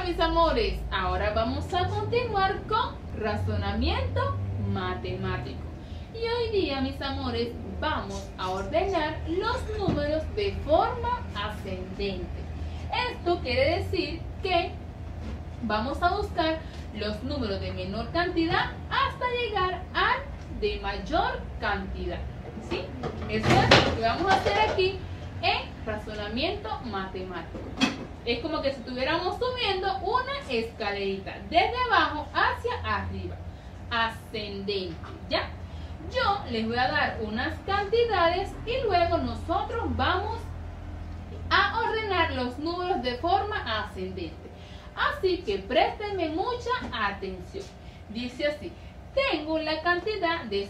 mis amores, ahora vamos a continuar con razonamiento matemático. Y hoy día, mis amores, vamos a ordenar los números de forma ascendente. Esto quiere decir que vamos a buscar los números de menor cantidad hasta llegar al de mayor cantidad. ¿Sí? Eso es lo que vamos a hacer aquí en razonamiento matemático. Es como que si estuviéramos subiendo una escalerita desde abajo hacia arriba, ascendente, ¿ya? Yo les voy a dar unas cantidades y luego nosotros vamos a ordenar los números de forma ascendente. Así que préstenme mucha atención. Dice así: tengo la cantidad de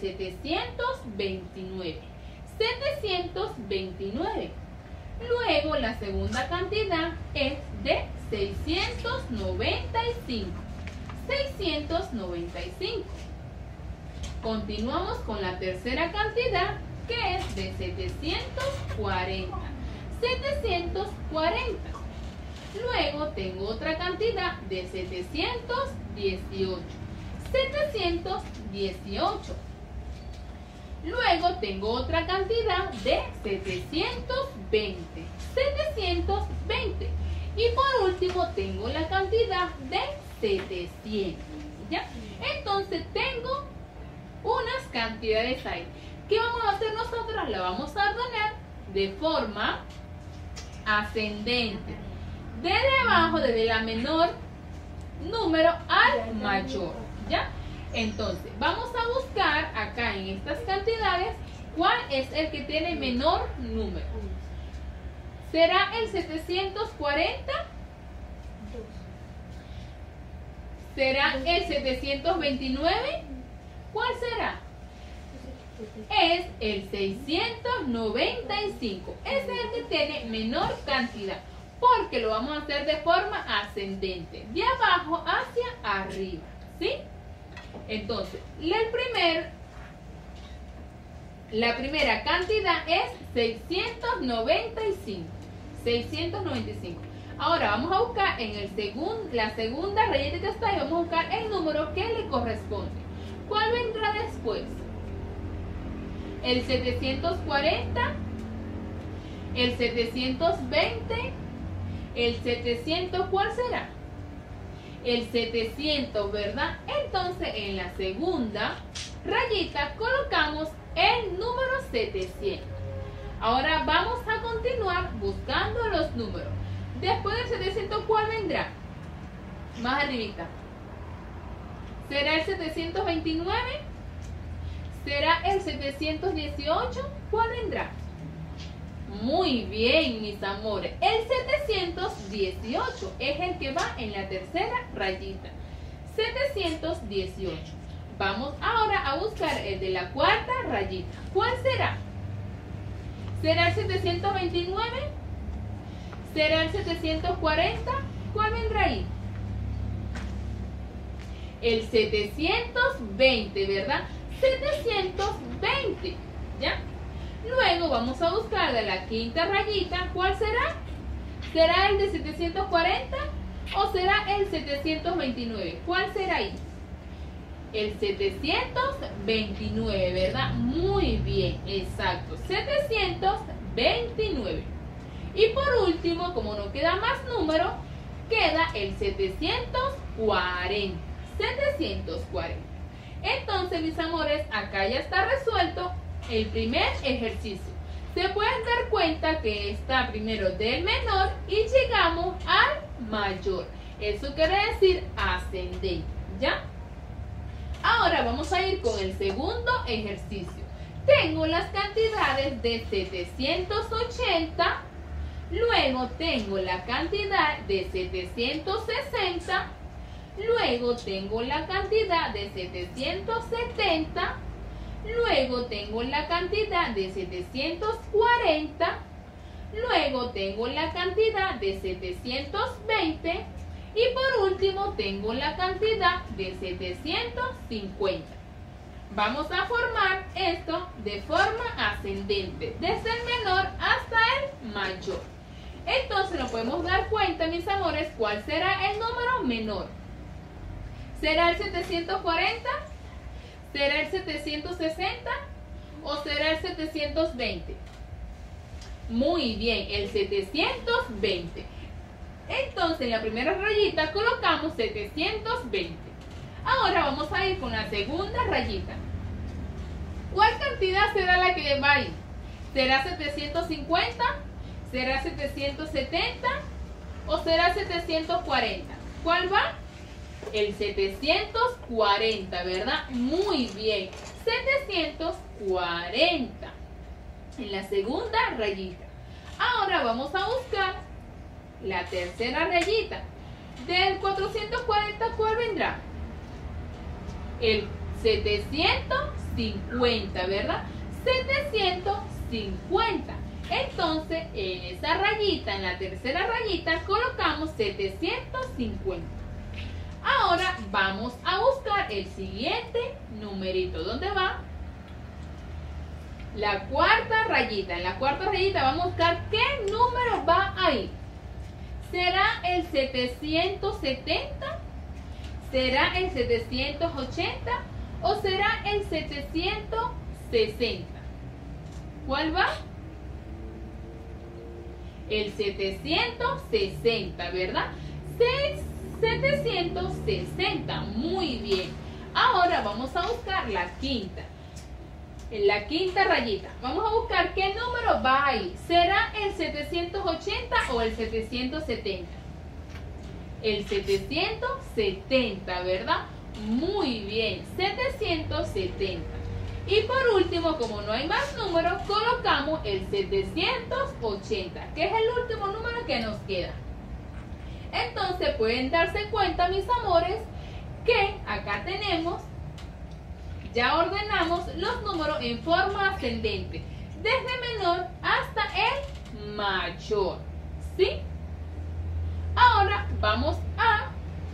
729. 729. Luego la segunda cantidad es de 695. 695. Continuamos con la tercera cantidad, que es de 740. 740. Luego tengo otra cantidad de 718. 718. Luego tengo otra cantidad de 720. 720. Y por último tengo la cantidad de 700. ¿Ya? Entonces tengo unas cantidades ahí. ¿Qué vamos a hacer nosotros? La vamos a ordenar de forma ascendente. Desde abajo, desde la menor número al mayor. ¿Ya? Entonces, vamos a buscar acá en estas cantidades cuál es el que tiene menor número. ¿Será el 740? ¿Será el 729? ¿Cuál será? Es el 695. Ese es el que tiene menor cantidad, porque lo vamos a hacer de forma ascendente, de abajo hacia arriba, ¿sí? Entonces, la primera cantidad es 695. 695. Ahora vamos a buscar en la segunda rayita que está ahí, vamos a buscar el número que le corresponde. ¿Cuál vendrá después? ¿El 740? ¿El 720? ¿El 700? ¿Cuál será? El 700, ¿verdad? Entonces en la segunda rayita colocamos el número 700. Ahora vamos a continuar buscando los números. Después del 700, ¿cuál vendrá? Más arribita. ¿Será el 729? ¿Será el 718? ¿Cuál vendrá? Muy bien, mis amores. El 718 es el que va en la tercera rayita. 718. Vamos ahora a buscar el de la cuarta rayita. ¿Cuál será? ¿Será el 729? ¿Será el 740? ¿Cuál vendrá ahí? El 720, ¿verdad? 720, ¿ya? Luego vamos a buscar de la quinta rayita. ¿Cuál será? ¿Será el de 740 o será el 729? ¿Cuál será ahí? El 729, ¿verdad? Muy bien, exacto. 729. Y por último, como no queda más número, queda el 740. 740. Entonces, mis amores, acá ya está resuelto el primer ejercicio. Se pueden dar cuenta que está primero del menor y llegamos al mayor. Eso quiere decir ascendente, ¿ya? Ahora vamos a ir con el segundo ejercicio. Tengo las cantidades de 780, luego tengo la cantidad de 760, luego tengo la cantidad de 770, luego tengo la cantidad de 740, luego tengo la cantidad de 720 y por último tengo la cantidad de 750. Vamos a formar esto de forma ascendente, desde el menor hasta el mayor. Entonces nos podemos dar cuenta, mis amores, cuál será el número menor. ¿Será el 740? ¿Será el 760? ¿O será el 720? Muy bien, el 720. Entonces en la primera rayita colocamos 720. Ahora vamos a ir con la segunda rayita. ¿Cuál cantidad será la que va a ir? ¿Será 750? ¿Será 770? ¿O será 740? ¿Cuál va? El 740, ¿verdad? Muy bien. 740. En la segunda rayita. Ahora vamos a buscar la tercera rayita. Del 440, ¿cuál vendrá? El 750, ¿verdad? 750. Entonces, en esa rayita, en la tercera rayita, colocamos 750. Ahora vamos a buscar el siguiente numerito. ¿Dónde va? La cuarta rayita. En la cuarta rayita vamos a buscar qué número va ahí. ¿Será el 770? ¿Será el 780? ¿O será el 760? ¿Cuál va? El 760, ¿verdad? 760, muy bien. Ahora vamos a buscar la quinta. En la quinta rayita, vamos a buscar qué número va ahí. ¿Será el 780 o el 770? El 770, ¿verdad? Muy bien, 770. Y por último, como no hay más números, colocamos el 780, que es el último número que nos queda. Entonces pueden darse cuenta, mis amores, que acá tenemos, ya ordenamos los números en forma ascendente, desde menor hasta el mayor, ¿sí? Ahora vamos a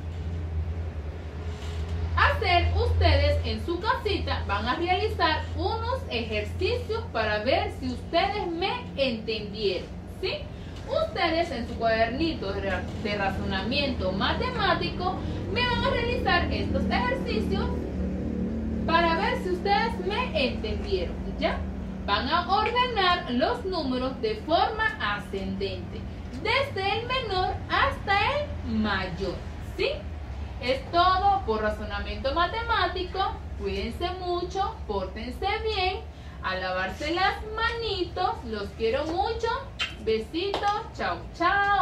hacer, ustedes en su casita van a realizar unos ejercicios para ver si ustedes me entendieron, ¿sí? Ustedes en su cuadernito de razonamiento matemático me van a realizar estos ejercicios para ver si ustedes me entendieron, ¿ya? Van a ordenar los números de forma ascendente, desde el menor hasta el mayor, ¿sí? Es todo por razonamiento matemático. Cuídense mucho, pórtense bien, a lavarse las manitos. Los quiero mucho. Besitos, chao, chao.